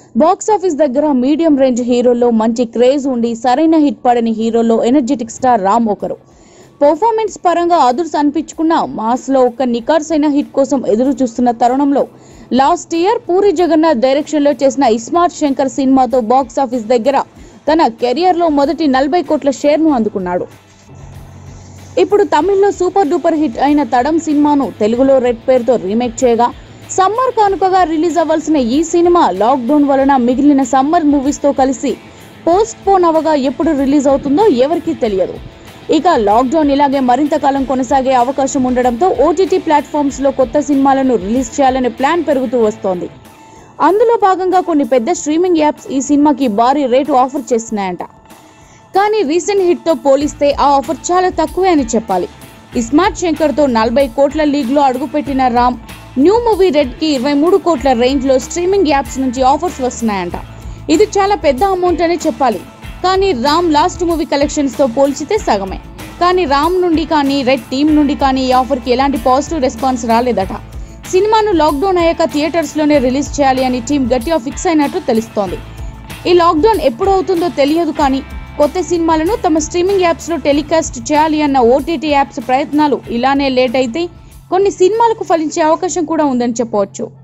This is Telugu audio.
బాక్స్ ఆఫీస్ దగ్గర మీడియం రేంజ్ హీరోల్లో మంచి క్రేజ్ ఉండి సరైన హిట్ పడని హీరోల్లో ఎనర్జెటిక్ స్టార్ రామ్ ఒకరు. పర్ఫార్మెన్స్ పరంగా అదుర్స్ అనిపించుకున్న మాస్ లో ఒక నికార్సైన హిట్ కోసం ఎదురు చూస్తున్న తరుణంలో last year Puri Jagannadh direction లో చేసిన ఇస్మార్ట్ శంకర్ సినిమాతో బాక్స్ ఆఫీస్ దగ్గర తన కెరియర్ లో మొదటి 40 కోట్ల షేర్ ను అందుకున్నాడు. ఇప్పుడు తమిళ్లో సూపర్ డూపర్ హిట్ అయిన తడం సినిమాను తెలుగులో రెడ్ పేరుతో రీమేక్ చేయగా సమ్మర్ కానుకగా రిలీజ్ అవ్వాల్సిన ఈ సినిమా లాక్డౌన్ వలన మిగిలిన సమ్మర్ మూవీస్ తో కలిసి పోస్ట్ పోన్ అవగా ఎప్పుడు రిలీజ్ అవుతుందో ఎవరికీ తెలియదు. ఇక లాక్డౌన్ ఇలాగే మరింత కాలం కొనసాగే అవకాశం ఉండడంతో ఓటీటీ ప్లాట్ఫామ్స్ లో కొత్త సినిమాలను రిలీజ్ చేయాలనే ప్లాన్ పెరుగుతూ వస్తోంది. అందులో భాగంగా కొన్ని పెద్ద స్ట్రీమింగ్ యాప్స్ ఈ సినిమాకి భారీ రేటు ఆఫర్ చేస్తున్నాయంట. కానీ రీసెంట్ హిట్ తో పోలిస్తే ఆ ఆఫర్ చాలా తక్కువే అని చెప్పాలి. ఇస్మార్ట్ శంకర్ తో 40 కోట్ల లీగ్ లో అడుగుపెట్టిన రామ్ న్యూ మూవీ రెడ్ కి 23 కోట్ల రేంజ్ లో స్ట్రీమింగ్ యాప్స్ నుంచి ఆఫర్స్ వస్తున్నాయంట. ఇది చాలా పెద్ద అమౌంట్ అని చెప్పాలి. కానీ రామ్ లాస్ట్ మూవీ కలెక్షన్స్ తో పోల్చితే సగమే. కానీ రామ్ నుండి కానీ రెడ్ టీమ్ నుండి కానీ ఈ ఆఫర్ కి ఎలాంటి పాజిటివ్ రెస్పాన్స్ రాలేదట. సినిమాను లాక్డౌన్ అయ్యాక థియేటర్స్ లోనే రిలీజ్ చేయాలి అని టీం గట్టిగా ఫిక్స్ అయినట్టు తెలుస్తోంది. ఈ లాక్డౌన్ ఎప్పుడు అవుతుందో తెలియదు కానీ కొత్త సినిమాలను తమ స్ట్రీమింగ్ యాప్స్ లో టెలికాస్ట్ చేయాలి అన్న ఓటీటీ యాప్స్ ప్రయత్నాలు ఇలానే లేట్ అయితే కొన్ని సినిమాలకు ఫలించే అవకాశం కూడా ఉందని చెప్పవచ్చు.